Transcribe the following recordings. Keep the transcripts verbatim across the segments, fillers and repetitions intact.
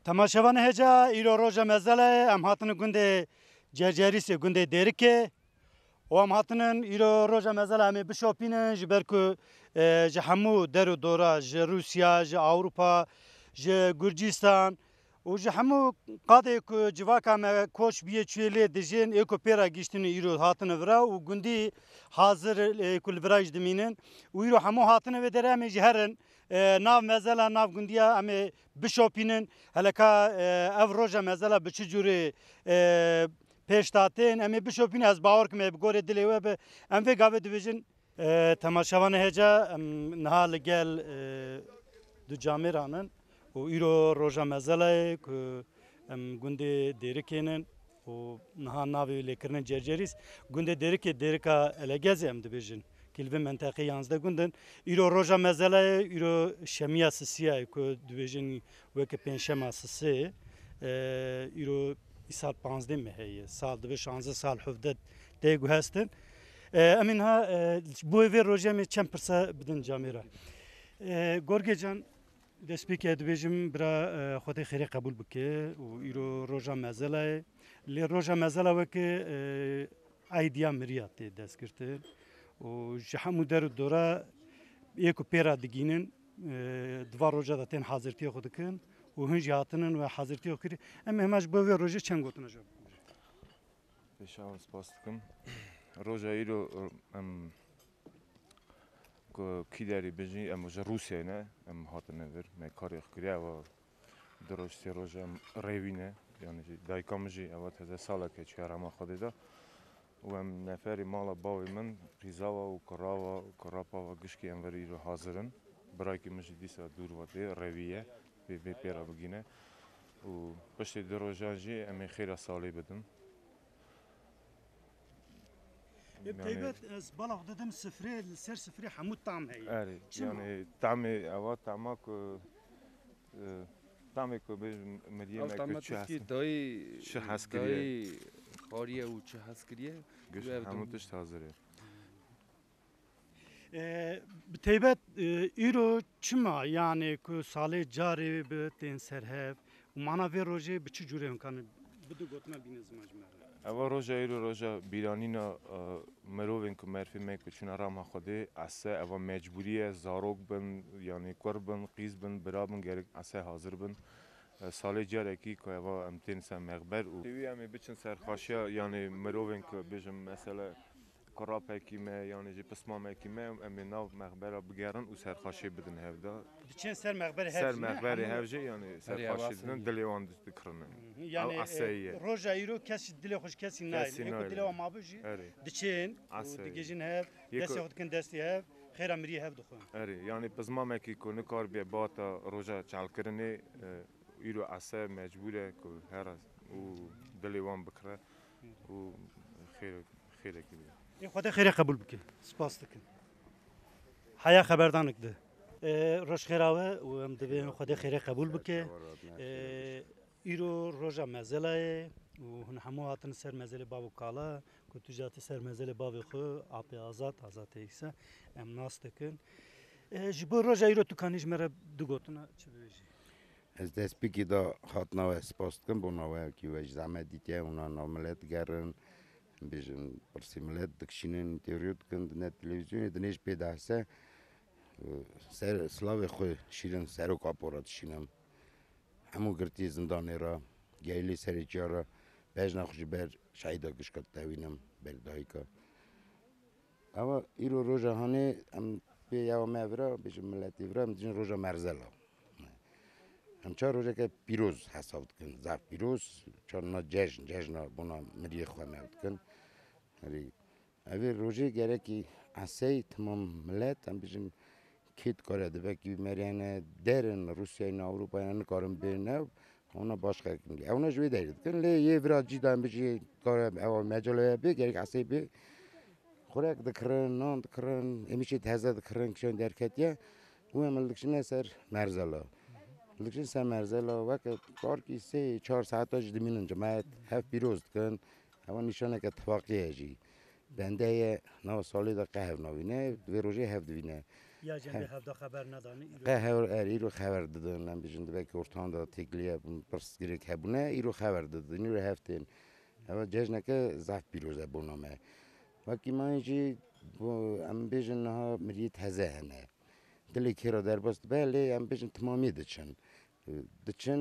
تماشاوان هجا ایرو روژا مزله ام هاتن گنده جرجریس گنده دیرکه و ام هاتنن ایرو روژا مزله همه بشوپینن جبرکو جهمو درو دورا ج روسیا ج اوروپا ج گرجستان و جهمو قاده کو جواکا ما کوش بیه چویلی دجین اکو پیرا گشتن ایرو هاتن ورا و گندی حاضر کل وراج دمینن و ایرو همو هاتن و دره همه جهرن ناو مزلا ناو گندیا امی بشوپینن هلکا اف روژا مزلا بچه جوری پیشتاتین امی بشوپین از باور کمی بگوره دلی و به ام وی گاوه دویژن تماشاوان هجا نها لگل دو جامیرانن و ایرو روژا مزلا که ام گنده دیرکینن و نها ناوی لیکرن جرجریس گنده دیرک دیرکا الگزی ام دویژن کلوی منطقه یانزده گندن ایرو روژا مزله ایرو شمیا سسیه که دویژن وکه پنجشنبه سسی ایرو سال پانزده مهیه سال دوی شانزده سال هفده دیگو هستن امین ها بوی وی روژا می چند پرسه بدن جامیره گرگه جان دستی که دویژم برا خود خیلی قبول بکه و ایرو روژا مزله لی روژا مزله وکه ایدیا مریاتی دست کرده و جهمو در دوره یکو پیرا دگینن دوار روزا داتن حاضرتی خود کن و هنج هاتنن و حاضرتی خود کردی اما همش باوی روزا چند گوتن جاب بشار سپاس کم روزا ایرو ام کی داری بجی ام روزا روسیه نه ام هاتن نور مکاری خکریه و درستی روزا روینه یعنی دایکامجی اوت از ساله که چهارم خودی دا و ام نفری مالا باوی من ریزاوا و کراوا و کراپا و گشکی انوری رو حاضرن برای که مجی دیسا دور وده رویه بی بی پیرا بگینه و پشت دروژانجی امی خیلی سالی بدن بتیبت از بالا دادم سفری سر سفری حمود طعم هی آره یعنی طعمی اوات طعما که طعمی که بیش مدیم که چه هست دای چه هست کریه خاریه و چه هست کریه گوش همونش حاضره بتیبت ایرو چما یعنی که سال جاری به تین سرهف و معنا وی روزه به چه جوری امکانه بدو گوتنا بینز مجموعه اول روزا ایرو روزا بیرانینا مروین که مرفی میک چون رام خوده اسه اول مجبوریه زاروگ بن یعنی قربن قیز بن برابن گرگ اسه حاضر بن سال جاری کی که اول امتین سر مقبر و توی امی بچن سر خاشیا یعنی مروین که بیشم مثلا کراپه کیمه یعنی جی پسمامه کیمه امی ناو مقبره بگیرن و سر خاشی بدن هفته چه سر مقبره هفته سر مقبره هفته یعنی سر خاشی بدن دلیوان دکرنه یعنی روزا ایرو کسی دلی خوش کسی نه ایکو دلی و ما بجی دچین دیگه هف دستی خود کن دستی هف خیر امری هف دخون آره یعنی پسمامه کی کنه کار بی باتا روزا چال کرنه ایرو اسه مجبوره که هر و دلیوان بکره و خیر خیر کی خدا خیر قبول بکن سپاس دکن حیا خبردانک ده روش خیراوه و ام دوی خدا خیر قبول بکه ایرو روزا مزله و هن همو هاتن سر مزله بابو کالا که تجات سر مزله بابو خو آپی آزاد آزاد ایسا ام ناس دکن جبر روزا ایرو تو کانیش مرا دو گوتنا چه بیشی از دست بگی دا خاطنا و سپاس کن بوناوه کی وج زحمت دیگه اونا ناملت گرن بیشن پرسیملت دکشینن تیوریوت کند نه تلویزیونی دنیش پیداسته سر سلاو خو شیرن سرو کاپورات شینم همو گرتی زندانی را گیلی سری چیارا بیش نخوشی بر شایده گشکت دوینم بر دایکا اما ایرو روزا هنی ام به یاو مهورا بیشم ملتی ورا ام دیجن روزا مرزلا هم چهار روزه که پیروز حساب کن زف پیروز چون نا جشن جشن بنا مریخ و میاد کن هری اوی روزه گره کی اسای تمام ملت هم بیشم کیت کاره ده وکی مریانه درن روسیه این اروپا این کارم بینه اونا باش کنی اونا جوی دارید کن لی یه وراجی دام بیشی کار اول مجله بی گره اسای بی خوراک دکرن نان دکرن امیشی تازه دکرن کشون درکتیه و ملکشنه سر مرزلا لکن سر مرزلا وقت کار کی سه چهار ساعت اج دمینن جماعت هفت پیروز کن اما نشانه که اتفاقی هجی بنده نو سالی دا قهر نوینه دوی روزه هفت دوینه یا جنبه هفته خبر ندانی قهر اری رو خبر دادن لام بیشند به که ارتان دا تکلیه پرس گیری کبونه ای رو خبر دادن ای رو هفتین اما جشن که زفت پیروزه بونامه وقتی ما اینجی ام بیشن ها مری تازه هنه دلی که را در باست بله ام بیشن تمامی دچن دچن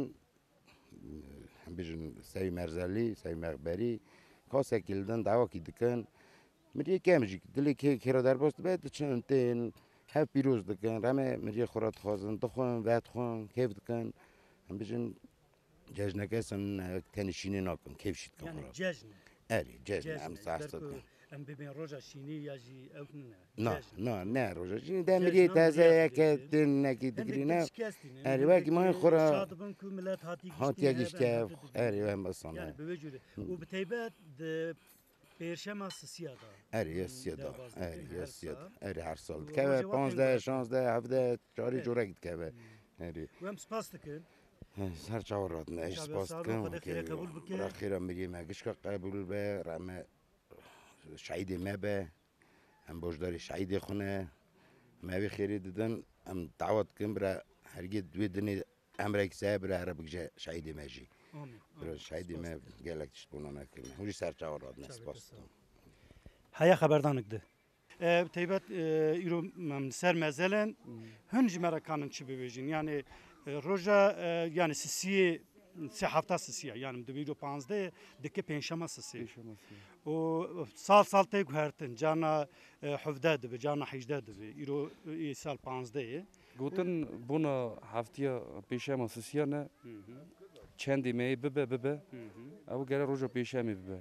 ام بیشن سعی مرزلی سعی مقبری کاسه کلدن دعوا کی دکن مری کمجی دلی که که را در باست بله دچن تین هف پیروز دکن رمه مری خورد خازن دخون وقت خون کیف دکن هم بیشن جشن کسان تنشینی نکن کیف شد کن یعنی خورد جشن اری جشن هم ساست کن ام ببین روزا شینی یا جی او نه نه نه روزا شینی دم مری تازه یک تن نکی دکری نه اری وقتی ما خورا شاد بن کو ملت هاتی هاتی گیش که اری هم بسانه یعنی به وجود و به تیبت پیرشم از سیادا اری یسیادا اری یسیادا اری هر سال که پانزده شانزده هفده چاری جوره گید که اری و هم سپاس دکن سر چهارات نش سپاس کنم که را خیرم میگی مگش که قبول به رم شهید ما به هم بوجداری شهید خونه ما بی خیری دیدن هم دعوت کن برای هرگی دوی دنی امریک سه برای عرب جه شهید ماجی برای شهید ما گلکتش بونا نکنه هوجی سر چهارات نش سپاس کنم هيا خبردانك ده تيبت يرو سر مازالن هنج مرة كانن شو بيجين يعني روجا يعني سسية سه هفته سسية يعني مدبيرو پانزده دكه پنجشنبه سسية و سال سال تيجو هرتن جانا حفده دبي جانا حجده دبي يرو ي سال پانزده گوتن بونا هفتیا پیشم سسیه نه چندی می ببه ببه او گره روزا پیشم ببه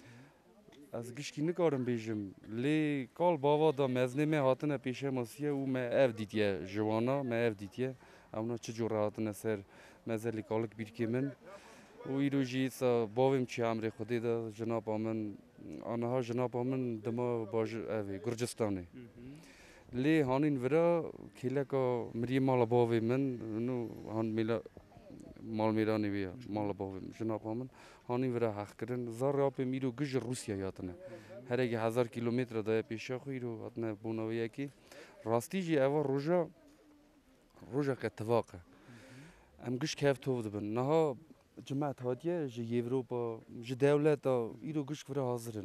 از گشکی نکارم بیشم لی کال باوا دا مزنه می هاتنه پیشم سسیه او می اف دیتیه جوانا می اف دیتیه اونا چه جور هاتنه سر مزلی کالک بیرکی من و ایروجی سا باویم چی امری خودی دا جناب آمن آنها جناب آمن دما باج اوی گرجستانی لی هانین ورا کلا کا مری مال باوی من نو هان میلا مال میرانی بیا مال باوی جناب آمن هانین ورا حق کردن زار آپ میرو گج روسیا یاتنه هر اگه هزار کیلومتر دای پیشا خوی رو هاتنه بوناویه کی راستی جی اوا روزا روزا که اتفاقه ام گش کیف تو دبن نه جماعت هادیه جی یوروپا جی دولت ایرو گش ورا حاضرن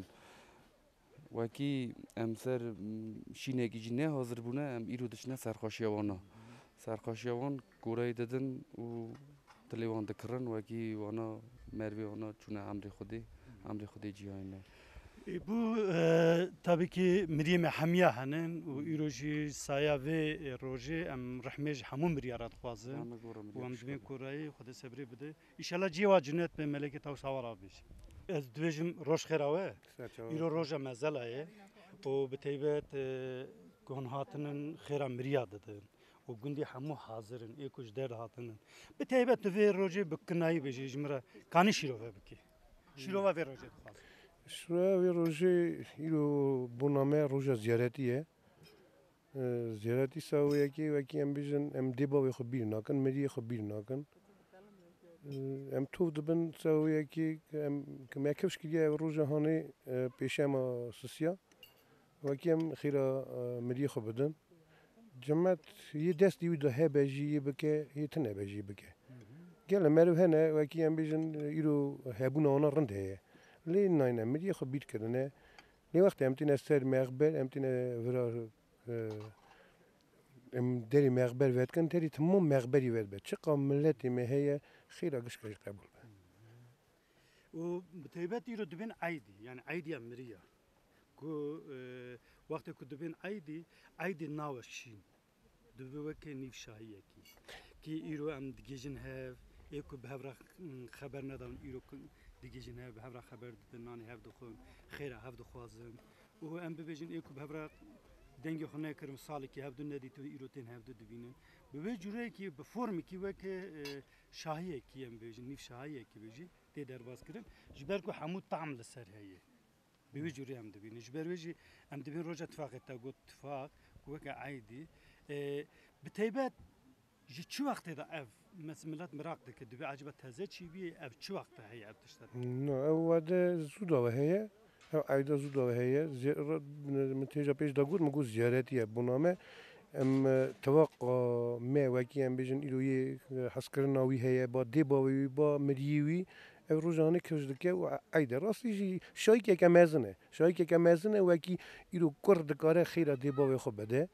وکی ام سر شینه کی جنه حاضر بونه ام ایرو دشنه سرخاشیوانا سرخاشیوان گورای دادن و تلیوان دکرن وکی وانا مروی وانا چونه امری خودی امری خودی جیانه bu tabii ki Meryem hamiye hanen u iroji saya ve roje em rahmej hamun miryarat xwazin u em dibin kurayı xuda sabri bide inşallah civa cennet be meleke taw sawar abiş ez dvejim roj khirawe iro roja mazalaye o biteybet gon hatının khira miryad dedin o gündi hamu hazırın ekuj der hatının biteybet ve roje biknayı beji jimra kani şirove biki şirova ve roje xwaz شروع روزی ایرو بونامه روزا زیارتیه زیارتی سویه کی و کی ام بیشن ام دیبا و خبیر نکن مری خبیر نکن ام تو دبن سویه کی ام کم یکش کیه روزا هانی پیشم سوسیا و کی ام خیرا مری خبردن جمعت یه دست دیوی ده بجی بکه یه تنه بجی بکه گل مرو هنه و کی ام بیشن ایرو هبون آن رنده لی نه مری خبیر کردنه لی وقت امتینا سر مغبر امتینا ورا ام دری مغبر وید کن تری تمام مغبری وید بد چه قام ملتی مهیه خیره گش کش قبول و بتيبات يرو دبين عيدي يعني عيدي أمريا كو وقت كو دبين عيدي عيدي ناوشين دبوك نيف شاهية كي كي يرو أم دجيجن هاف يكو بهبرا خبر ندان يرو دجيجن هاف بهبرا خبر دناني هاف دخون خيرا هاف دخوازم و أم ببيجن يكو بهبرا دنگ خونه کرم سالی که هفت ندی تو ایروتین هفت دبینن به جوری که به فرمی که وک شاهیه کی ام بیجی نیف شاهیه کی بیجی تی درباز کرم جبر کو حمود طعم لسر هیه به جوری هم دبینن جبر ویجی ام دبین روجا اتفاق تا گفت اتفاق وک عیدی بتیبت جی چه وقت دا اف مسملات مراق دک دبی عجبه تازه چی بی اف چه وقت هیه اف تشتت نه اول زودا و هیه عیدا زودا و هیه متیجا پیش دا گود مگو زیارتیه بونامه ام توقع ما وکی ام بیشن ایروی حسکرناوی هیا با دیباوی با مریوی او روزانه کشدکه و ایده راستی جی شایی که کمزنه شایی که کمزنه وکی ایرو کرد کاره خیره دیباوی خوب بده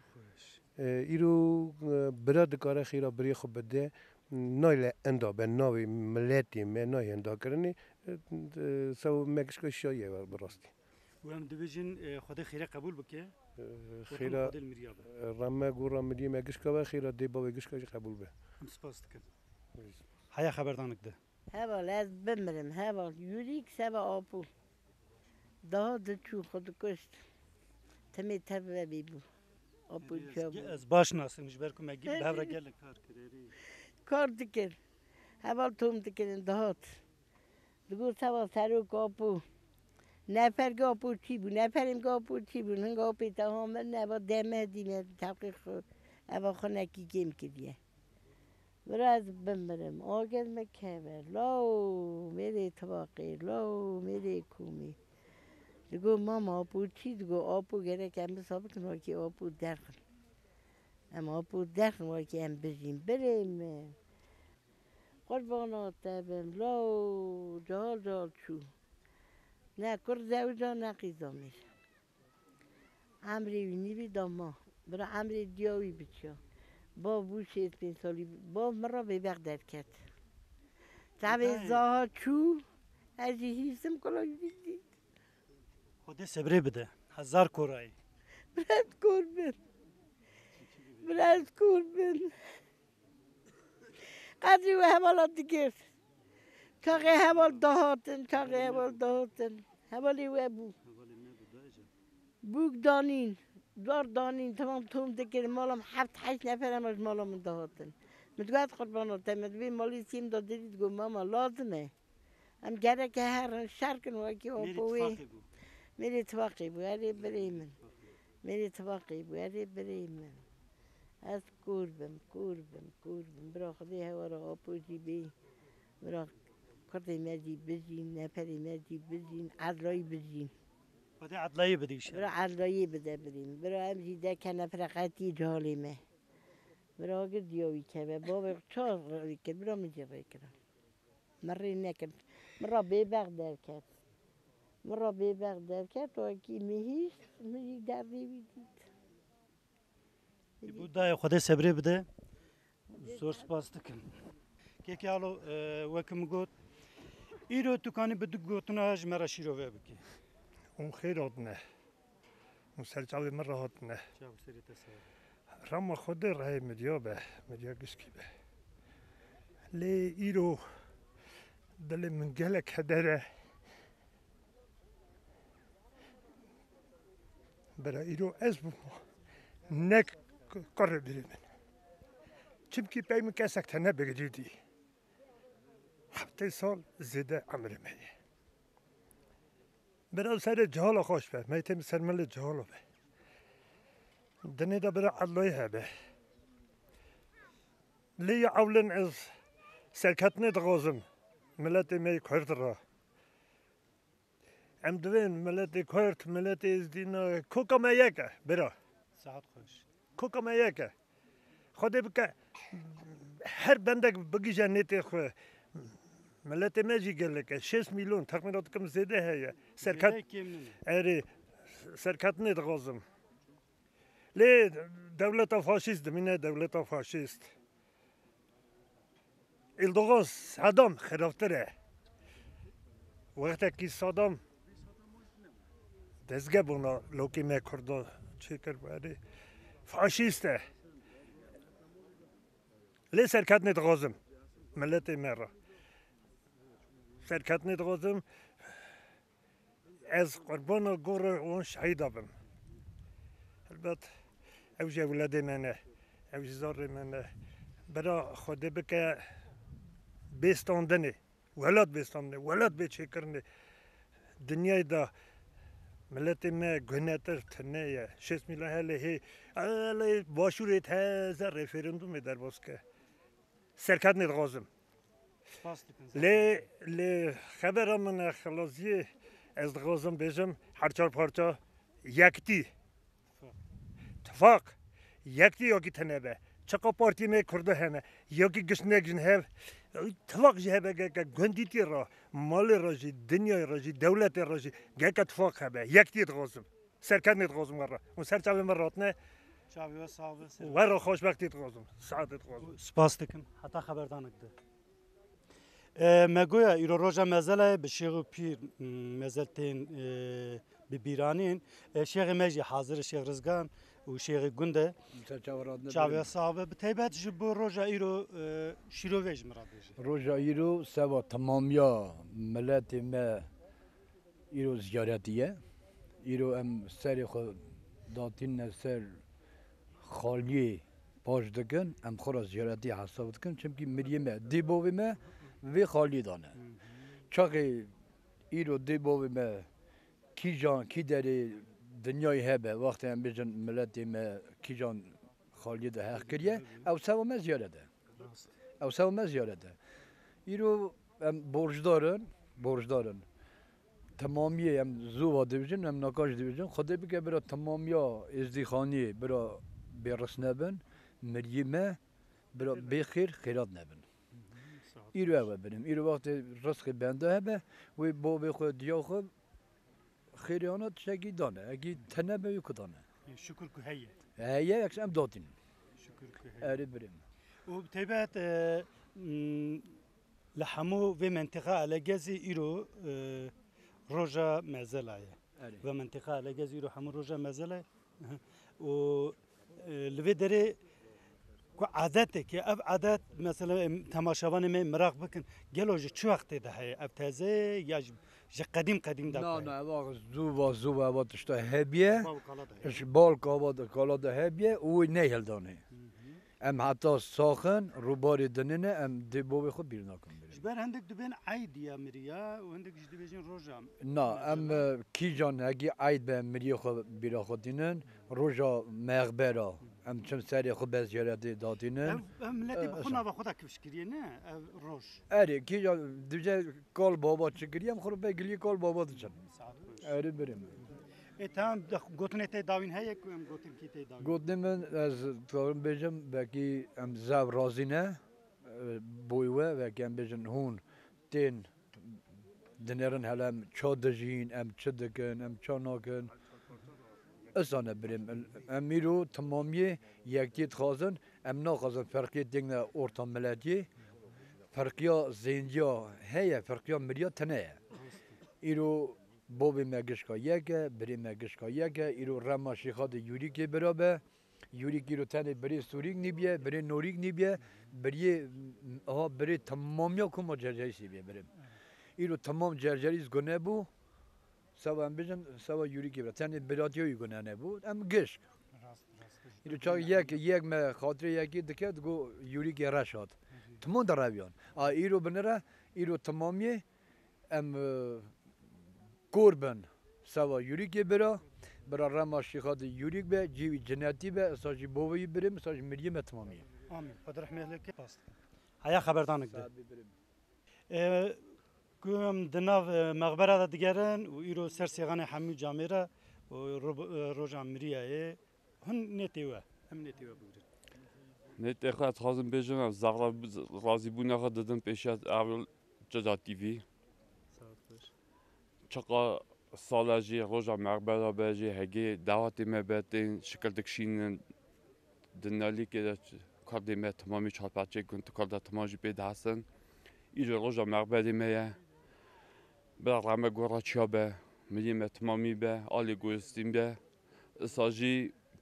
ایرو براد کاره خیره بری خوب بده نایل اندا به ناوی ملتی من نای اندا کرنی سو مکش که شایی براستی و هم دویژن خود خیره قبول بکه خیره رمه گورا مدی مکش که خیره دیباوی کش که قبول به هم سپاس دکم هیا خبردانک ده هوا از بمرم هوا یوریک سبا آپو ده دچو خود کشت تمی تبه بی بو آپو چابو از باش ناسمش برکم اگه به هر گل کار کردی کار دکر هوا توم دکرن دهات دگو سبا سروک آپو نفر گاپو چی بو نفرم گاپو چی بو هنگ آپی تمام نبا دمه دیمه تحقیق خود هوا خونکی گیم کردیه براز بمرم آگل مکبر لاو میره طباقی لاو میره کومی دگو ماما آپو چی دگو آپو گره که هم بسابق کنه که آپو درخن اما آپو درخن وای که هم بزیم بریم قربانات بم لاو جال جال چو نه کر زوجا نه قیزا میشه عمری وینی بی داما برا عمری دیاوی بچه با بوش پنج سالی با مرا به بغداد کرد. تعویض زها چو از هیچم کلاهی دیدی. خودی صبری بده هزار کورای. برات کوربن. برات کوربن. قدری و حوالات دیگر. چاقه حوال دهاتن چاقه حوال دهاتن حوالی و بو. بوک دانین. دار دانین تمام توم دکر مالم هفت هشت نفرم از مالم دهاتن متقاعد قربانات مدوی مالی سیم دادید گم ماما لازمه هم گره که هر شرکن واقعی آبوی میری اتفاقی بو هری بریم میری اتفاقی بو هری بریم از کوربم کوربم کوربم برا خدای هوا را آبوزی بی برا کردی مدی بزین نفری مدی بزین عدلایی بزین خودی عدلایی بدیش. برا عدلایی بده بریم برا هم زیده کنه فرقتی جالیمه برا اگر دیوی که بابا چهار روی کرد برا میجره کرد مری نکرد مرا بیبق در کرد مرا بیبق در کرد تو اکی میهیش میگی در دیوی دید بود دای خودی صبری بده زور سپاس دکم که که حالا وکم گفت ایرو تو کانی بدو گفتن هاش مرا شیرو بکی اون خیرات نه اون سرچاوی من راحت نه رام خود راه مدیا به مدیا گشکی به لی ایرو دل من گله کدره برا ایرو از بو نک قرر بریم چیم کی پیم کسک تنه بگیری هفته سال زیده عمر میه برای سر جهال خوش به میتیم سرمال جهال به دنیا دا برای عدلای هبه لی اولن از سرکتنه دغازم ملت می کرد را ام دوین ملت کرد ملت از دینا کوکا میکه برا ساعت خوش کوکا میکه خودی بکه هر بندک بگی جنیت خو ملت ماجی قال لك شش مليون تقريبا كم زياده هي سركت اري سركتني دغازم ليه دولة فاشيست من دولة فاشيست الدغاز صدام خرافتره وقتی که صدام دزگه بونا لوکی میکرد چی کرد باری فاشیسته لی سرکتنی دغازم ملت مرا سرکت ندازم از قربان گور اون شهید آبم البته اوج ولاد منه اوج زار منه برا خود بکه بیستاندنی ولاد بیستاندنی ولاد بیچه کرنی دنیای دا ملت ما گناتر تنه شش میلیون هلی هی علی باشوریت هزار رفرندوم در باز که سرکت ندازم لی لی خبرم من خلاصی از دغازم بیشم هر چهار پارچه یکتی اتفاق یکی یکی تنبه چقا پارتی می کرده همه یکی گشنه گشن هف اتفاق جه هبه که گندیتی را مال راجی دنیای راجی دولت راجی گه اتفاق هبه یکی تغازم سرکت نتغازم ورا اون سر چاوی مرات نه چاوی و صاحب ورا خوشبختی تغازم سعادت تغازم سپاس دکم حتی خبردانک ده مگویا ایرو روژا مزله به شیخ پیر مزلتین ببیرانین شیخ مجی حاضر شیخ رزگان و شیخ گنده چاوی صاحب به تیبت جبو روژا ایرو شیرو ویج مراد بیجی روژا ایرو سوا تمامیا ملت ما ایرو زیارتیه ایرو ام سری خود داتین سر خالی پاش دکن ام خورا زیارتی حساب دکن چونکی مریمه دیبوی ما وی خالی دانه چاقی ایرو دیبوی ما کی جان کی داری دنیای هبه وقتی هم بیجن ملتی ما کی جان خالی ده حق کریه او سوا ما زیارته او سوا ما زیارته ایرو ام borç دارن borç دارن تمامی هم زو دیویژن هم ناکاش دیویژن خدا بگه برای تمامیا ازدیخانی برای بیرس نبن مریمه برای بخیر خیرات نبن ایرو اوه بریم ایرو وقت رزق بنده هبه و با بخو دیا خود خیریانات شکی دانه اگه تنه به یک دانه شکر که هیه هیه یکش هم داتین شکر که هیه اره بریم و تیبت لحمو و منطقه على جزي إيرو روجا مازلاية و منطقة على جزي إيرو حمو روجا مازلاية و لفدري كو عاداتك أب عادات مثلا تماشاوان من مراق بكن قالوا جي شو وقت ده هي أب تازه يا جي قديم قديم ده نه نه واقع زوبا زوبا وقت اشتا هبیه اش بال کاباد کالا ده هبیه او نیهل دانه ام حتی ساخن روباری دنینه ام دیبوی خود بیر نکن بر هندك دبين عيد يا مريا وهندك جدي بيجين روجام نه ام کی جان اگه عید به مری خود بیر خود دینن روژا مغبرا ام چم سری خود به زیارت دادینن هم ملتي بخونا بخودا كيفش كرينا روج اری کی جان دیجه کال بابا چکریم خود به گلی کال بابا دچن اری بریم E tamam gotun te davin heye ku em gotun ki te davin. گفتم من از کارم بیشم بکی ام زاب رازینه بویوه و کم بیشن هون تین دنیرن هلم چادجین ام چدکن ام چاناکن اسانه بریم ام میرو تمامی یکیت خازن ام نخازن فرقیت دیگه ارتام ملتی فرقیا زندیا هیه فرقیا مریا تنه ایرو بابی مگشکا یکه بری مگشکا یکه ایرو رما شیخاد یوریکی برابه یوریکی رو تنه بری سوریک نیبیه بری نوریک نیبیه بری ها بری تمامیا کما جرجریسی بیه بریم ایرو تمام جرجریس گنه بو سوا هم بیشم سوا یوریکی برا تنه براتیوی گنه نبو ام گشک ایرو چاک یک یک me خاطر یکی دکت گو یوریکی رشاد تمام در رویان ایرو بنره ایرو تمامی ام قربان سوا یوریک برا برا رما شیخاد یوریک به جیوی جنتی به ساجی بوی بریم ساجی مریم تمامی آمین خدا رحمت لك پاست هيا خبردانك ده كم دناف مغبرة دگرن و ایرو سرسیغان حمی جامره و روجا مریه هن نتیوه هم نتیوه بگیرن نت اخوات خازم بیجم از زغرب رازی بونه خود دادم پیشت اول جدا تیوی چقا سالجی روزا مغبرا بجی هگی دعوتی مبتین شکل دکشین دنیالی که کردی می تمامی چهارپچه گنت کرده تمامی بید هستن ایجا روزا مغبری میه بر رمه گورا چیا به مییم تمامی به آلی گوستیم به ساجی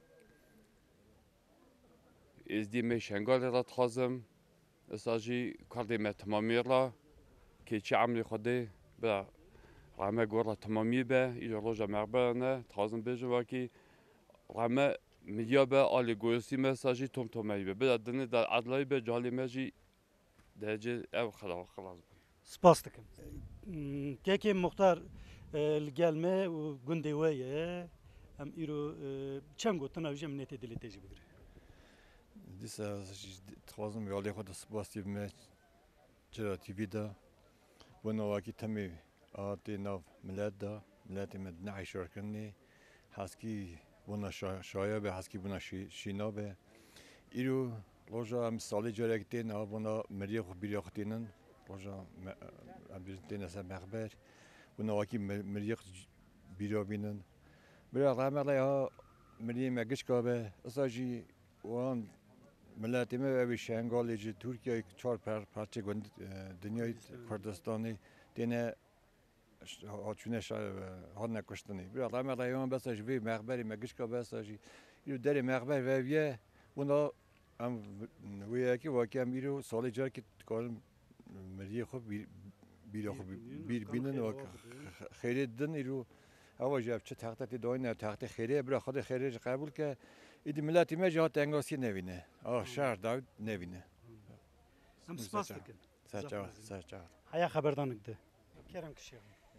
ازدی می شنگال را تخازم ساجی کردی می تمامی را که چه عملی خودی بر رمه گورا تمامی به ایجا روزا مغبرانه تخازم بیجه واکی رمه میدیا به آلی گوستی مساجی توم تومی به بعد دنی در عدلای به جالی مجی درجه او خلاص خلاص سپاس دکم که مختار الگلمه و گنده ویه ام ایرو چند گوتن اوجه من نتی دلی تیجی بگیره دیسا تخوازم یالی خود سپاسی بمه چرا تیوی دا بنا واکی تمی آتی ناف ملت دا ملت مد نعی شرکنی حسکی بنا شایع به هستی بنا شینا به ایرو روزا هم سالی جرگتین ها بنا مریخ و بیرختینن روزا هم بیزنتین از مخبر بنا واقعی مریخ بیرابینن برای رحمت ها مریخ مگش کابه اساجی وان ملتی ما به شنگالی جی ترکیه چهار پر پارچه گند دنیای کردستانی دینه هاتشونه شاید هات نکشتنی برای رحمت ها بس اج وی مخبری مگش کابه اساجی یو دری مخبر و ویه بنا ام ویه کی واقعی ام ایرو سالی جار که کارم مریخ خو بیر بیر خو بیر بینن و خیلی دن ایرو هوا جاب چه تحت داینه تحت خیره برای خود خیره قبول که ایدی ملتی ما جهات انگاسی نوینه آه شهر داود نوینه هم سپاس دکن سرچاو سرچاو حیا خبردانک ده کرم کشی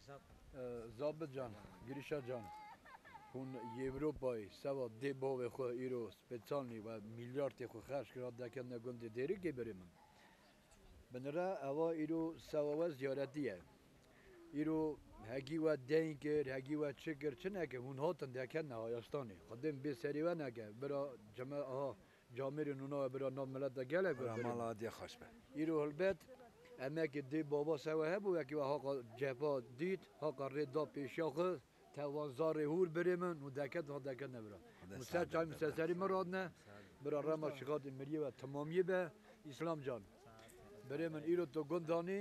زابط جان گریشا جان هون یوروپای سوا دی باو خو ایرو سپیڅالنی و میلیارد خو خرج کرد دکن نگوند دیری که بریم بنره اوا ایرو سوا و زیارتیه ایرو هگی و دینگر هگی و چکر چه نکه هون هاتن دکن نه آیستانی خودم به سری و نکه برا جمع آها جامعه نونا برا نام ملت دگله برا مالا دی خوش به ایرو البته اما که دی بابا سوا هبو یکی و ها جبا دید ها قرر دا پیشاخ توانزار هور بریمن و دکت ها دکت نبرا مستر چای مستری مراد نه برا رما شغاد مریه و تمامیه به اسلام جان بریمن ایرو تو گندانی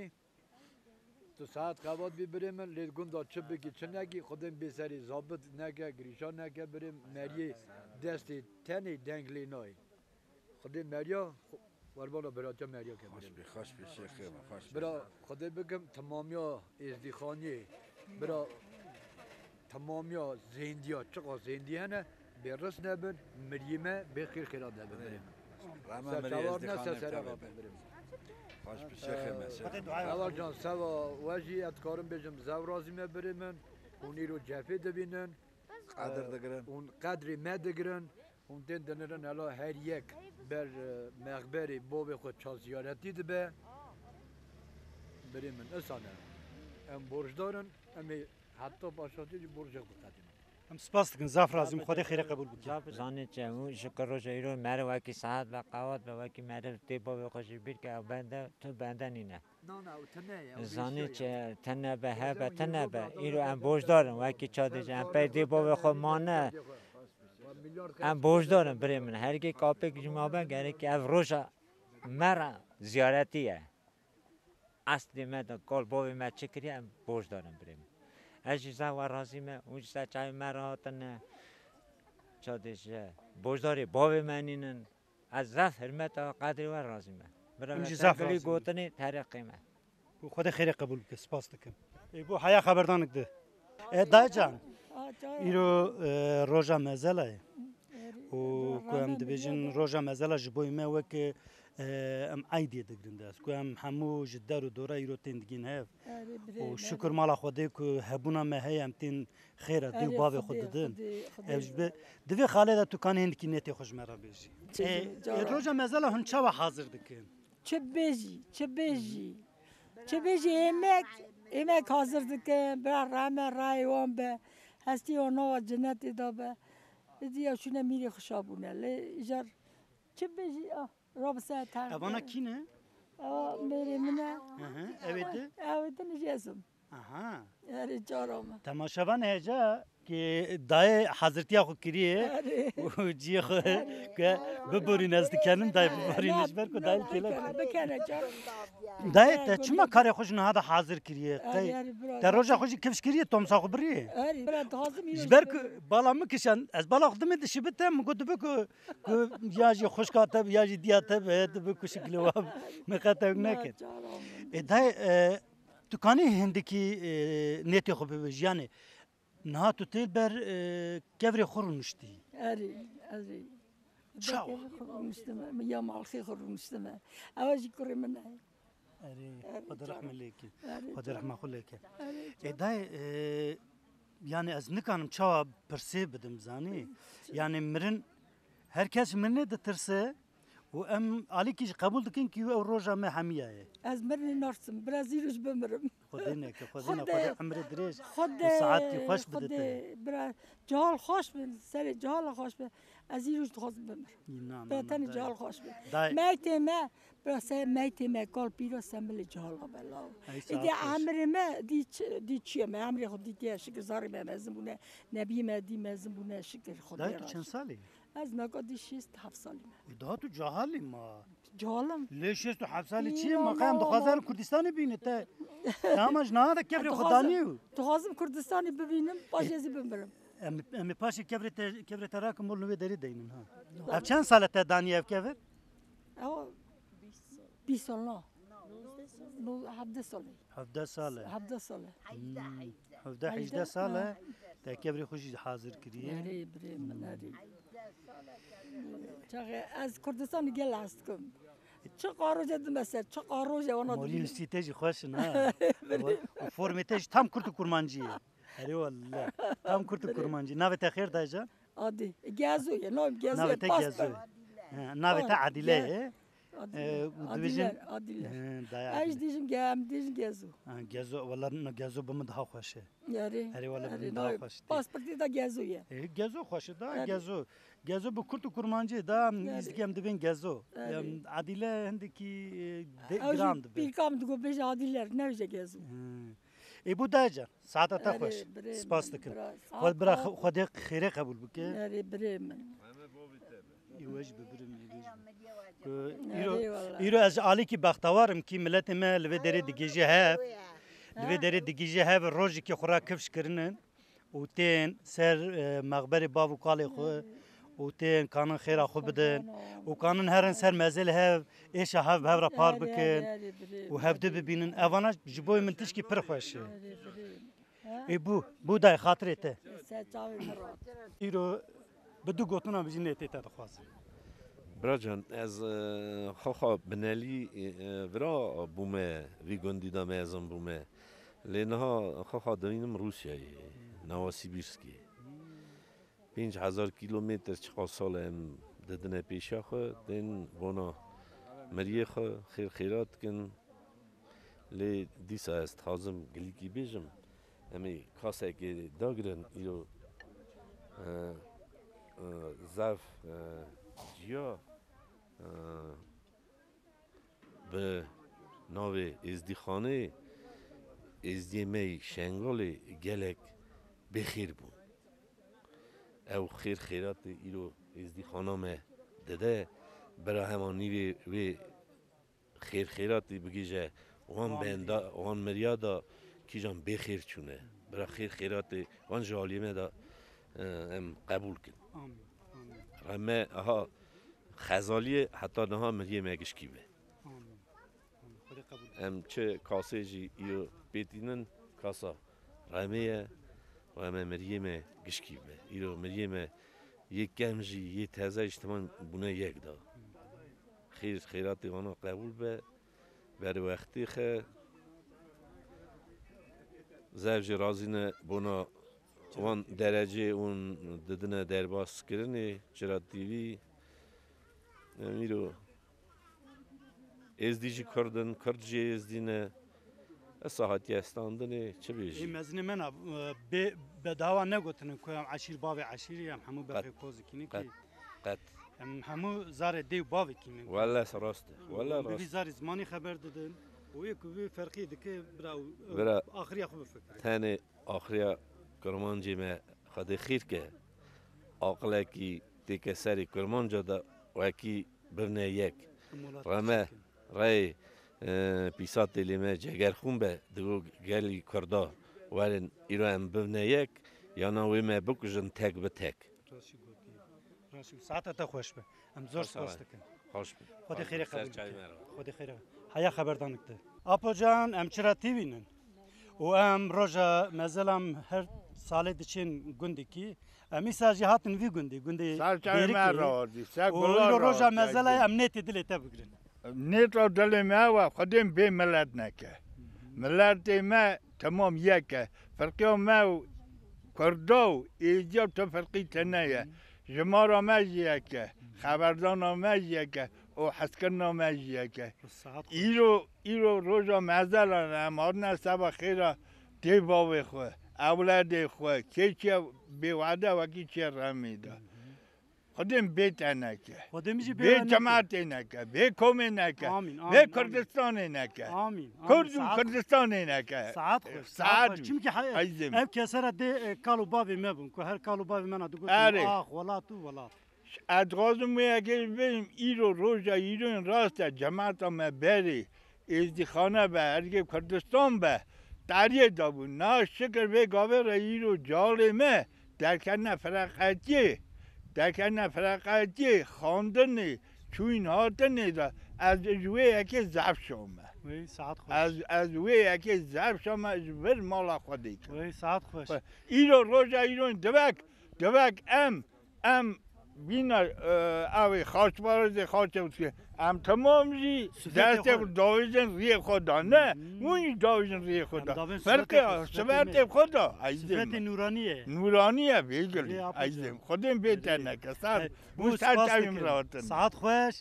تو ساعت قواد بی بریمن لید گندا چه بگی چه نگی خودم بسری ضابط نگه گریشان نگه بریم مریه دستی تنی دنگلی نای خودم مریا وربالا براجا مریا که خوش به خوش به شیخ خوش برا خدا بگم تمامیا ازدیخانی برا تمامیا زندیا چقدر زندیه نه به رس نبن مریمه به خیر خیرات نبن بریم سرچوار نه سرچوار بریم خوش به شیخ مسیح اول جان سوا واجی اتکارم بجم زورازی ما بریمن اونی رو جفه دبینن قدر دگرن اون قدری ما دگرن اون دن دنرن الا هر یک بر مخبری باب خود چا زیارتی دبه بریمن اسانه ام برج دارن امی حتی باشاتی برج خود قدیم هم سپاس دکن زعفر عظیم خدا خیر قبول بکن زانه چه اون شکر روز ایران مر وکی ساعت و قوات و وکی مر تیپا و خوشی بیر که بنده تو بنده نینه زانه چه تنه به هبه تنه به ایرو ام بوج دارم وکی چادش ام پی تیپا و خو مانه ام بوج دارم بریم هر کی کاپی جمعه گره که اف روزا مرا زیارتیه اصلی من کل باوی من چکری ام بوج دارم بریم اجی زاور رازیمه اونج سچای مرا تنه چادش بوجداری باوی منینن از رف حرمت و قدری و رازیمه برای سفری گوتنی طریقیمه خدا خیر قبول بکن سپاس دکن بو حیا خبردانک ده دای جان ایرو روزا مزله و کوم دبیجن روزا مزله جبوی ما وک ام عیدی دگرنده است کوم همو جدار و دوره ایرو تندگین هف و شکر مالا خوده که هبونا ما هیم تین خیره دیو باب خود دن دوی خاله دا تو کان هند کی نتی خوش مرا بیجی روزا مزله هن چه حاضر دکن چه بیجی چه بیجی چه بیجی ایمک ایمک حاضر دکن برا رحمه رایوان به هستی اونا و جنتی دا به دیا شونه میری خوشابونه لی جار چه بیجی آه رابسه تر اوانا کی نه؟ آه میری منه اویده؟ اویده نجیزم آها اری جارم تماشاوان هجا که دای حضرتی خو کریه و جی خو که ببری نزد کنن دای ببری نجبر کو دای کلا بکنه جار دای تا چما کار خوش نه هذا حاضر کریه در روزا خوش کفش کریه توم ساخو بریه اری برات حاضر میشه جبر کو بالا مکشن از بالا خدم دشی بتم گفت بکو یا جی خوش کاتب یا جی دیاتب هد بکو شکل و مقطع نکد دای تو کانی هندکی نتی خو بجانه نه تو تیل بر کفری خورنشتی. آری آری. چاو. خورنشتم یا مالخی خورنشتم. آوازی کاری منه. آری. خدا رحم لیکی. خدا رحم خلیکه. ایدای yani az nikanım çava perse bedim zani. Yani mirin herkes mirne de terse و ام علی کیش قبول دکن کی او روزا ما همیه از مرنی نارسم برازیلش بمرم خودینه که خودینه خود عمر دریج خود ساعتی خوش بدته برا جهال خوش بن سر جهال خوش بن از این روز خواست بمرم براتن جهال خوش بن میت ما برا سر میت ما کال پیرو سمبل جهال بلا ایدی عمر ما دی دی چیه ما عمر خود دیگه شکر زاری ما مزمونه نبی ما دی مزمونه شکر خود دای تو چند سالی از نگاه شیست هفت سالی ما ده تو جهالی ما جهالم لیش شیست و هفت سالی چیه ما قیم دخوازن کردستانی بینه تا تماش نه کبر خدانیو دخوازم کردستانی ببینم باش ازی بمرم ام ام پاش کبر کبر تراک مول نوی داری دینن ها اب چند ساله تا دانی اف کبر او بیست سال نه نو هفده ساله هفده ساله هفده ساله هفده هجده ساله تا کبر خوشی حاضر کریه نری بری منری چه از کردستان گل هست کم چه قاروج دمسه چه قاروج اونا مولی استیتاجی خوش نه و فرمتش تام کرد کرمانجیه اری والله تام کرد کرمانجی نوی تخیر دایجا عادی گازوی نام گازوی نوی تگازوی نوی تا عادله عادله عادله ایش دیجم گام دیجم گازو گازو والله نه گازو بمد ها خوشه یاری اری والله بمد ها خوش پاسپورتی دا گازویه گازو خوشه دا گازو گازو bu kurtu kurmancı da izgem dibin gazo adile hendiki grand bir kam digo beş adiler nerece gazo e bu daca saata ta hoş spas dikin xod bira xod xire qabul bike yari bremen يوج ببرم يرو يرو از علی کی بختوارم کی ملت ما لوی دری دیگه هف لوی دری دیگه هف روزی کی خورا کفش کرنن و تین سر مقبر بابو کالی خو و تین کانن خیره خو بدن و کانن هرن سر مزل هف ایش هف هف را پار بکن و هف دو ببینن اوانا جبوی من تشکی پر خوشه ای بو بو دای خاطرته ایرو بدو گوتنا بجینه تیتا دخوازم براجان از خواخا بنالی ورا بومه وی گندی دا میزم بومه لینها خواخا دینم روسیایی نواسیبیرسکی پنج هزار کیلومتر چقدر سال هم ددنه پیشا خو دین ونا مریه خو خیر خیرات کن لی دیسا است حازم گلیکی بیجم امی کاسه که داگرن ایرو زف جیا به ناو ازدیخانه ازدیمه شنگال گلک بخیر بود او خیر خیرات ایرو ازدیخانه مه دده برای همانی و خیر خیرات بگیجه وان بندا وان مریادا کیجان بخیر چونه برای خیر خیرات وان جالیمه دا ام قبول کن رمه ها خزالی حتی نه مریه مگش کیبه ام چه کاسه جی ایو بیتینن کاسا رمه رمه مریه مگش کیبه ایو مریه م یک کم جی یک تازه اجتماع بونه یک دا خیر خیراتی وانا قبول به بر وقتی خه زوج رازینه بونا وان درجه اون ددنه درباس کردنه چرا دیوی میرو ازدیجی کردن کردجی ازدینه ساعتی استاندنه چه بیشی؟ این مزنی من به به دعوا نگوتن که هم عشیر باوی عشیری هم همو به کوزی کنی که قط هم همو زار دیو باوی کنی والله راسته والله راسته بی زار زمانی خبر دادن و یک وی فرقی دکه برا برا آخری خوب فکر تانه آخری کرمانجی ما خود خیر که عقله کی تیک سری کرمانجا دا و کی برنه یک رمه رای پیسات لیمه جگر خون به دو گلی کردا ولن ایران برنه یک یا نوی ما بکشن تک به تک راستی گویی راستی ساعت تا خوش به ام زور ساست کن خوش به خود خیر قبول خود خیر هیا خبردان کده آپو جان ام چرا تیوینن و ام روزا مثلا هر سال دچین گندی کی امی سازی هاتن وی گندی گندی سال ما راضی سال و روزا مثلا ام نیت دل تبگرن نیت دل ما و خودم به ملت نکه ملت ما تمام یک فرقی ما کردو ایجاب تفرقی تنیه جمارا ما یک خبردان ما یک و حسکرنا مجیه که ایرو ایرو روزا مزدلانه مادن سبا خیره دی باوی خواه اولاد خواه که چه بیواده وکی چه رمیده خودم بیت نکه به جماعت نکه به قوم نکه به کردستان نکه کرد و کردستان نکه ساعت خوش ساعت چیم که ام کسر ده کالو بابی مبون که هر کالو بابی من ادو گفتم آخ ولا تو ولا ادغازم می اگر بریم ایرو روزا ایرو راست جماعت ما بری ازدخانه به هرگه کردستان به دریه دابون نه شکر به گاوه را ایرو جالمه در کنه فرقاتی در کنه فرقاتی خواندنی چوین هاتنی دا از جوه اکی زف شومه از از جوه اکی زف شومه از ور مالا خودی که ساعت خوش ایرو روزا ایرو دوک دوک ام ام بینا اوی خاص بارد خاص بود ام تمام جی دست داویزن ری خدا نه اون داویزن ری خدا فرق سبت خدا سبت نورانیه نورانیه بیگلی عزیزم خودم بهتر نکسر بو ساعت تایم راتن ساعت خوش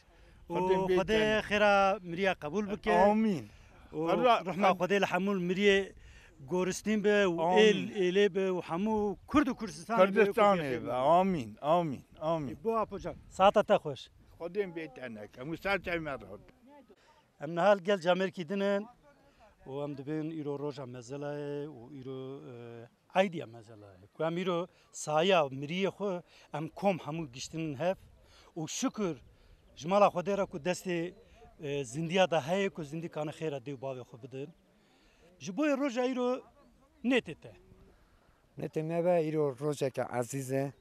خدا خیره مریا قبول بکه آمین رحمه خدا لحمول مریا گورستین به و ایل ایله به و همو کرد و کردستان کردستان به آمین آمین آمین بو اپوجا ساعت تا خوش خودم بهتر نکه مو ساعت تایم رات ام نهال گل جامر کیدنن و ام دبین ایرو روزا مزله و ایرو ایدیا مزله و ام ایرو سایا مریه خو ام کم همو گشتن هف و شکر جمالا خدا را کو دست زندیا ده هی کو زندی کان خیره دیو باوی خو بدن جبوی روزا ایرو نتیته نتیمه به ایرو روزا که عزیزه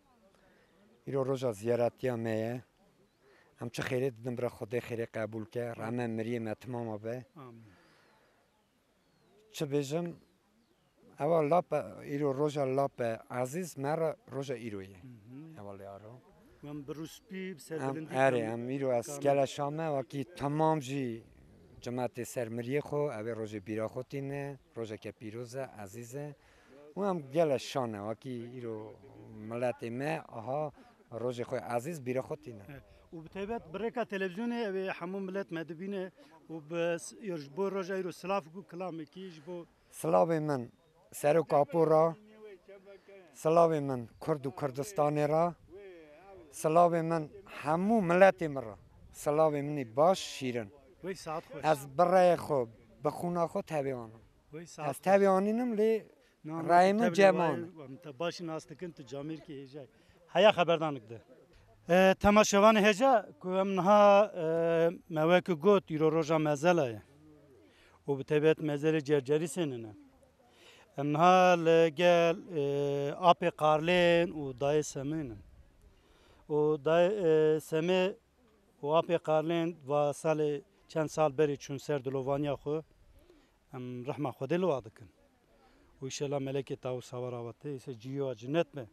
ایرو روزا زیارتی میه هم چه خیره دیدم برای خدا خیره قبول که رحمه مریم تمام به چه بیشم اول لاپ ایرو روزا لاپ عزیز مرا روزا ایرویه اول یارو من بروسپی بسر بلندی اره هم ایرو از گل شامه و کی تمام جی جماعت سرمریه خو اوه روز بیرا خوتینه روز که پیروزه عزیزه و هم گل شانه و کی ایرو ملت ما آها روز خو عزیز بیرا خوتینه و بتایبت برکه تلویزیونه و همون ملت مدبینه و بس یرجبو روز ایرو سلاف کو کلامی کی جبو سلاف من سر و کاپور را سلاف من کرد و کردستان را سلاف من همو ملت مرا سلاف منی باش شیرن از برای خوب به خونه خود تبیانم از تبیانینم لی رایم جمان باشی ناستکن تو جامیر کی هجای هیا خبردانک ده تماشاوان هجا که امنها موک گوت ایرو روزا مزله و بتبت مزل جرجری سننه امنها لگل آپ قارلین و دای سمینن و دای سمی و آپ قارلین و سال چند سال بری چون سر دلوانیا خو ام رحمه خدا لو ادکن و ان شاء الله ملکه تاو سواراوته اس جیو جنت me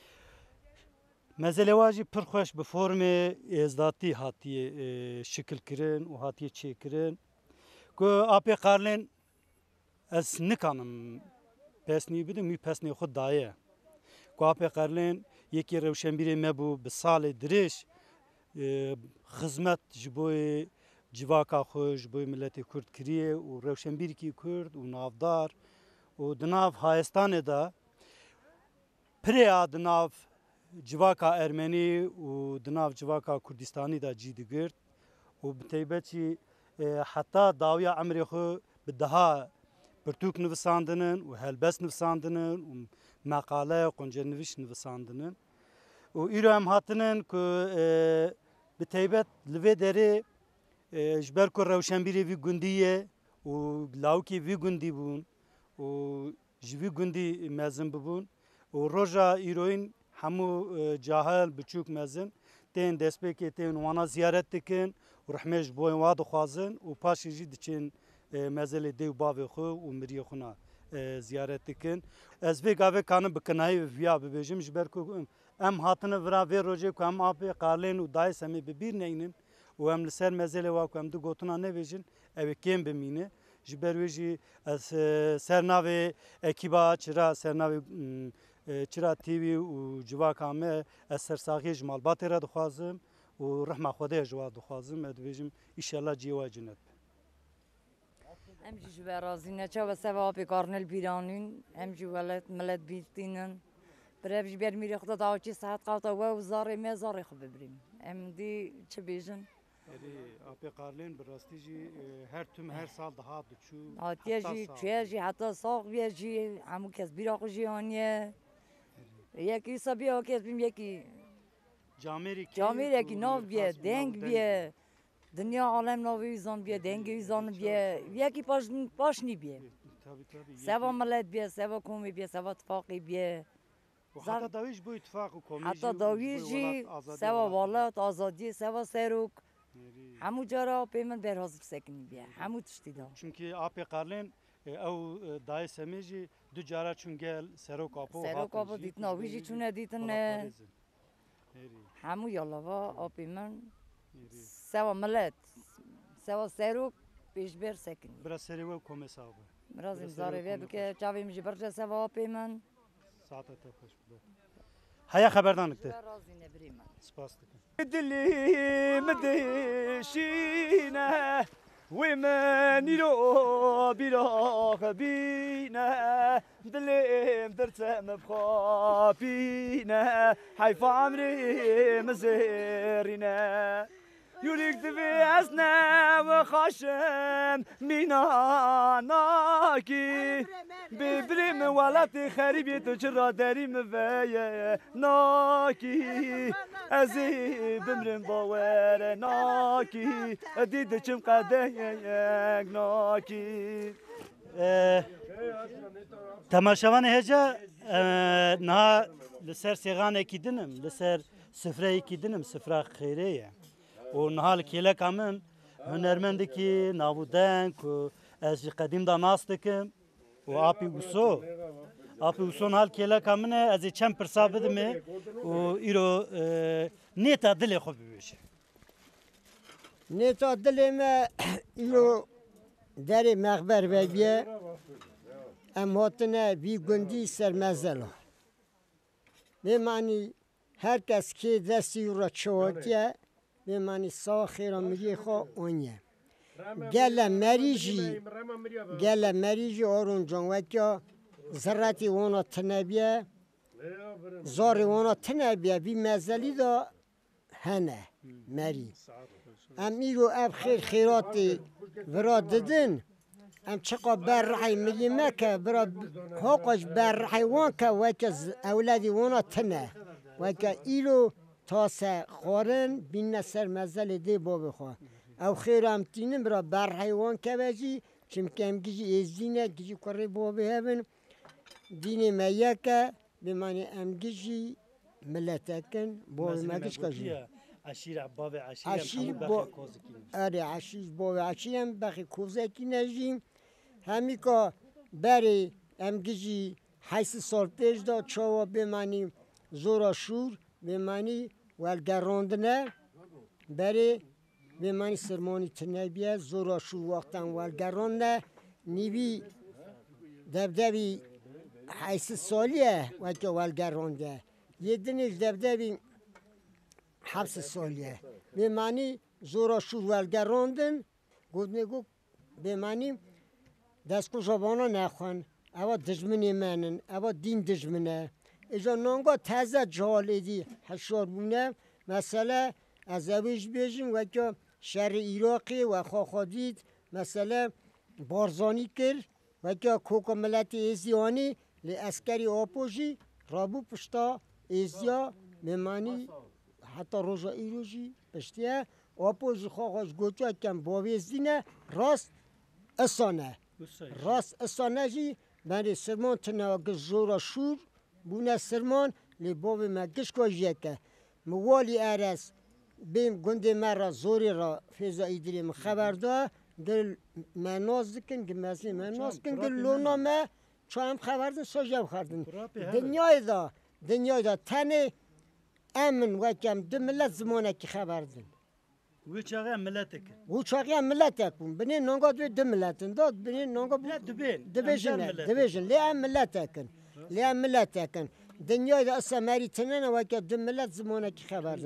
مزل واجی پر خوش به فرم ازداتی هاتی شکل کرن و هاتی چی کرن کو آپ قارلن از نکانم پسنی بدم می پسنی خود دایه کو آپ قارلن یکی روشنبیری مبو به سال درش خدمت جبوی جواکا خوش بوی ملت کرد کریه و روشنبیر کی کرد و نافدار و دناف هایستان دا پریا دناف جواکا ارمنی و دناف جواکا کردستانی دا جید گرد و بتیبتی حتی داویا عمری خو بدها برتوک نویساندنن و هلبس نویساندنن و مقاله و قنجه نویش نویساندنن و ایرو هم هاتنن که بتیبت لوی داره جبر کو روشنبیری وی گوندیه و لاوکی وی گوندی بون و جوی گوندی مزن ببون و روزا ایروین همو جاهل بچوک مزن تین دسپیکی تین وانا زیارت دکن و رحمش بوین واد خوازن و پاشی جی دچین مزل دیو باوی خو و مری خونا زیارت دکن از وی گاوه کانم بکنای ویا ببیجم جبر کو ام هاتنه ورا وی روزه کو ام آپ قارلین و دای سمی ببیر نینن و هم لسر مزله واقع هم دو گوتنا نویجن اوه کم بمینه جبرویجی از سرناوی اکیبا چرا سرناوی چرا تیوی و جواک همه از سرساقی جمالبات را دخوازم و رحمة خدای جواد دخوازم ادویجم ایشالله جیوا جنت ام جی جو رازی نچا و سوا بکارنل بیرانین ام جی ولد ملت بیتینن برای بی بر میری خدا داوچی ساعت قاطع و زاری می زاری خوب بریم ام دی چه بیشن یعنی آبی قارلین براستی جی هر تم هر سال ده هات چو آتیه جی چه جی حتی ساق بیه جی همون کس بیراق جیانیه یکی سبیه کس بیم یکی جامری جامری کی نو بیه دنگ بیه دنیا عالم نویزان بیه دنگ ویزان بیه یکی پاش پاش نی بیه سوا ملت بیه سوا کومی بیه سوا اتفاقی بیه حتی داویش بو اتفاق و کومی حتی داویجی سوا ولات آزادی سوا سروک همو جارا پیمن بر حاضر سکنی بیه همو تشتی دا چونکی آبی قارلین او دای سمیجی دو جارا چون گل سروک آپو سروک آپو دیت نویجی چونه دیتن همو یالا و آبی من سوا ملت سوا سروک پیش بر سکنی برا سریو و کومی سابه برای زمزاری وی بکه چاوی میشه برجه سوا آبی من ساعت تا خوش بده هيا خبردان كده سپاس دكم دلي مدشينا ومن يرو بيراخ بينا دلي مدرت مبخابينا حيف عمري مزيرنا يوريك دبي أسنا وخاشم مينا ناكي ببريم ولاتي خريبي تجرى داريم فيا ناكي أزي بمرم باور ناكي أديد كم قدايق ناكي تماشاوان هجا نه لسر سیغانه کی دنم لسر سفره کی دنم سفره خیریه و نهال کیله کامن هنرمند کی نابودن کو از قدیم دا ناس دکم و آپی وسو آپی وسو نهال کیله کامن از چند پرسا بدمه و ایرو نیتا دل خوب بیشه نیتا دل ما ایرو دری مخبر و بیه ام هاتنه وی گندی سرمزلا میمانی هر کس که دستی را چواتیه میمانی سا خیرا میگه خو اونیه گل مریجی گل مریجی آرون جانوکیا زراتی وانا تنبیه زاری وانا تنبیه بی مزلی دا هنه مری ام ایرو اب خیر خیراتی ورا ددن ام چقا برحی میگی مکه برا حقش برحی وان که وکه اولادی وانا تنه وکه ایرو تاسه خورن بین سر مزل دی بابه خواه او خیر هم تینم برا برحی وان که وجی چم که هم گیجی ازدینه گیجی کره بابه هبن دین میکه بمانی ام گیجی ملتکن بابه مگش کجی عشیر باب عشیر عشیر با آره عشیر باب عشیر هم بخی کوزکی نجیم همی که بری ام گیجی حیث سال پیش دا چاوا بمانی زورا شور بمانی والگراندنه بری بمانی سرمانی تنبیه زورا شور وقتا والگرانده نیوی دبدبی حیث سالیه وکه والگرانده یه دنیش دبدبی حبس سالیه بمانی زورا شور والگراندن گود میگو بمانی دستگو جوانه نخوان اوا دجمنی منن اوا دین دجمنه اجا نانگا تازه جالدی حشار بونه مثلا از اویش بیجیم و که شهر عراقی و خواخادید مثلا بارزانی کرد و که کوک ملت ایزیانی لی اسکری آپوشی رابو پشتا ایزیا میمانی حتی روزا ایروشی پشتیه آپوشی خواهاش گوچا کم باویزدینه راست اسانه راست اسانه جی بنده سرمان تنواغ زورا شور بونه سرمان لی باب مگش کاجیه که موالی ارس بیم گنده مرا زوری را فیضا ایدریم خبر دا گل مناز دکن گل مزی مناز کن گل لونا ما چو هم خبر دن ساجم خردن دنیای دا دنیای دا تنه امن و کم دو ملت زمانه که خبر دن وی چاقی هم ملته کن وی چاقی هم ملته کن بینه نانگا دوی دو ملتن داد بینه نانگا دویژن دویژن لی هم ملته کن لی هم ملته کن دنیای دا اصلا مری تنه و که دو ملت زمانه که خبر دن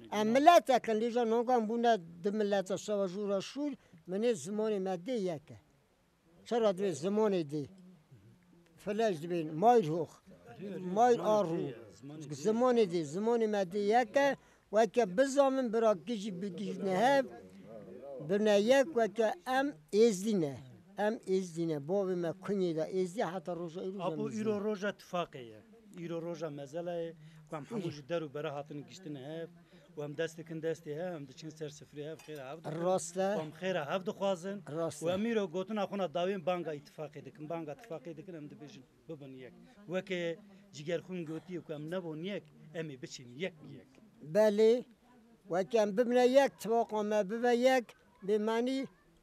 ام ملت اکن لیجا نونگان بونه دو ملت سوا جورا شور منی زمان مده یکه چرا دوی زمان دی فلاش دبین مایر هوخ مایر آرو زمان دی زمان مده یکه وکه بزامن برا گیجی بگیج نه برنا یک وکه ام ازدینه ام ازدینه بابی ما کنی دا ازدی حتی روزا ایرو ابو ایرو روزا اتفاقیه ایرو روزا مزله کام هموش درو برا هاتن گشتنه هف و هم دست کن دستی هم هم دچین سر سفری هف خیره هفت راسته و هم خیره هفت خوازن راسته و امیرو گوتن اخونا داوین بانگا اتفاقی دکن بانگا اتفاقی دکن هم دبیجن ببن یک و که جگر خون گوتی و کم نبون یک امی بچین یک یک بله و کم ببینه یک توقع ما ببینه یک به معنی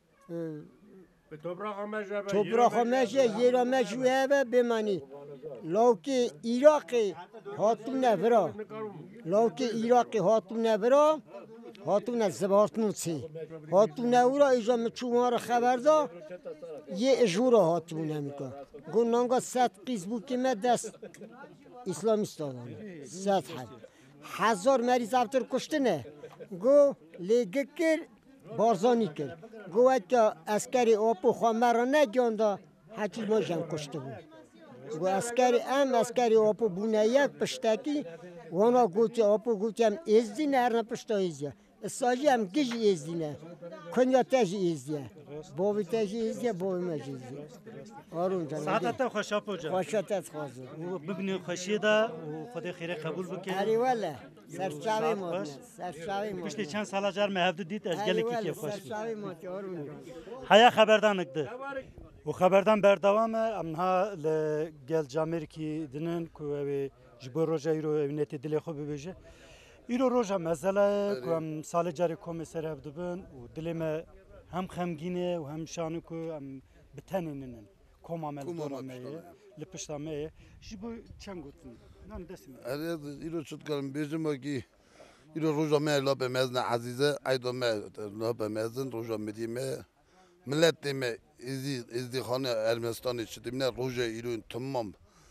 توبرا خمشه یرا مجوه و به معنی لوکی عراقی هاتون نورا لوکی عراقی هاتون نورا هاتون زبارتون چی هاتون نورا ایجا مچوما رو خبر دا یه اجورا هاتون نمیکن گو نانگا ست قیز بود که من دست اسلامیست دادم ست حد هزار مریض افتر کشته نه گو لیگه کر بارزانی کرد گوه که اسکری آپو خامه را نگیانده هچی ما جمع کشته بود گو اسکری ام اسکری آپو بونه یک پشتکی وانا گوتی آپو گوتی هم ازدی نه هر نپشتا ازدیه ساجی هم گیجی ازدینه کنیا تجی ازدیه بابی تجی ازدیه بابی مجی ازدیه آرون جان ساعتت خوش اپو جان خوشتت خوازه و ببینی خوشی دا و خدا خیره قبول بکنه اری والا سرچاوی مونه سرچاوی مونه پشتی چند سال جار مهفت دید از گلی کی که خوش سرچاوی مونه آرون جان هیا خبردان نکده و خبردان بردوام امها لگل جامر کی دنن کو جبر روزا ایرو نت دل خو ببیجه ایرو روزا مسئله کوم سال جاری کمیسر هفدبن و دلم هم خمگینه و هم شانو کو هم بتنینن کومامل دورمه لپشتامه جبو چند گفتن نان دستم اره ایرو شد کردم بیشتر ماکی ایرو روزا مه لاب مزن عزیزه ایدو مه لاب مزن روزا مدیمه ملت مه ازی ازی خانه ارمنستانی شدیم نه روزا ایرو تمام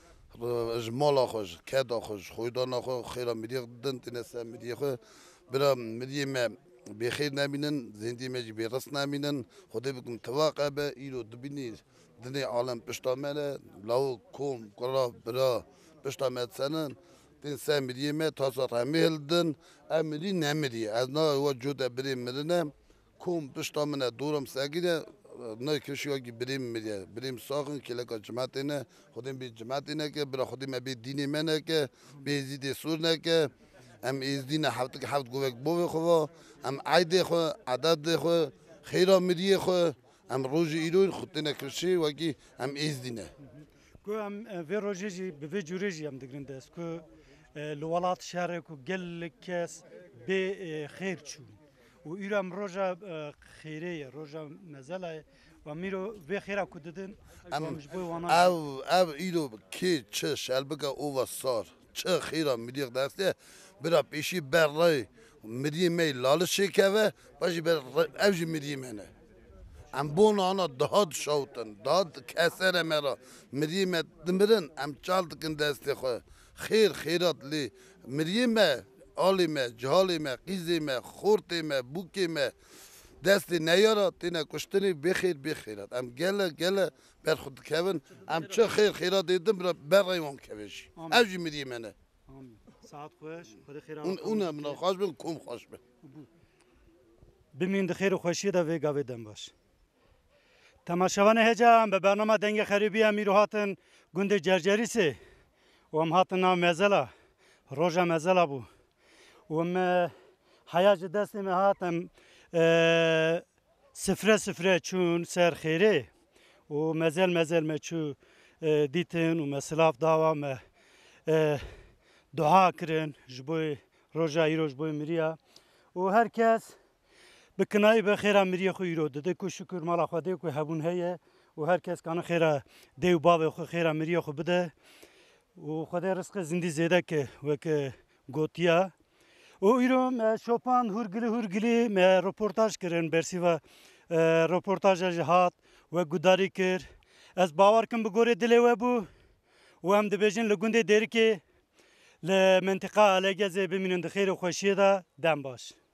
جمالا خوش کدا خوش خویدانا خو خیرا میدیق دن تنسه میدیق برا میدیم بخیر نمینن زندگی مجی برس نمینن خدا بکن توقع به ایرو دبینی دنی عالم پشتامله لاو کوم کرا برا پشتامت سنن تن سه میدیم تاسو رمیل دن امری نمیدی از نا وجود بریم مرنه کوم پشتامنه دورم سگیره نه کشیو کی بریم میده بریم ساخن که لکه جماعت نه خودم بی جماعت نه که برا خودم بی دینی منه که بی زیدی سور نه که ام از دین هفت که هفت گوک بو خو ام عید خو عدد خو خیرا میدی خو ام روز ایران خود نه کشی و کی ام از دینه کو ام وی روزی به جوریجی ام دگرنده است کو لولات شهر کو گل کس به خیر چون و ایران روزا خیریه روزا مزله و میرو به خیره کدیدن ام او او ایرو کی چه شلبگا او سار چه خیره میدیق دسته برا پیشی برای میدی می لال شکوه باشی بر اوجی میدی منه ام بون آنا داد شوتن داد کسر مرا میدی می دمرن ام چالت کن دسته خو خیر خیرات لی میدی می عالی می جهالی می قیزی می خورتی می بوکی می دستی نیارا تینه کشتنی بخیر بخیرات ام گله گله بر خود کون ام چه خیر خیرات دیدم برا برای اون کوش اوجی میدی منه ساعت خوش خدا خیر اون اون من خوش بم کوم خوش بم بمین خیر و خوشی دا وی گاوی دم باش تماشاوان هجا به برنامه دنگ خریبی امیرو هاتن گند جرجری سه و هم هاتن نام مزلا روزا مزلا بو و هم حیاج دست می هاتم سفره سفره چون سر خیره و مزل مزل می چو دیتن و مسلاف داوا می دعا کرن جبوی روزا ایرو جبوی مریا و هر کس بکنای به خیره مریا خو ایرو داده کو شکر مالا خو ده کو هبون هه و هر کس کانه خیره دیو باب خو خیره مریا خو بده و خدا رزق زندی زیده که و که گوتیا و ایرو شوپان هورگلی هورگلی م رپورتاج کرن برسی و رپورتاج جهات و گوداری کر از باور کم بگوره دلی و بو و هم دبیجن لگونده دیر که لمنطقه لگزه بمینند خیر و خوشی دا دم باش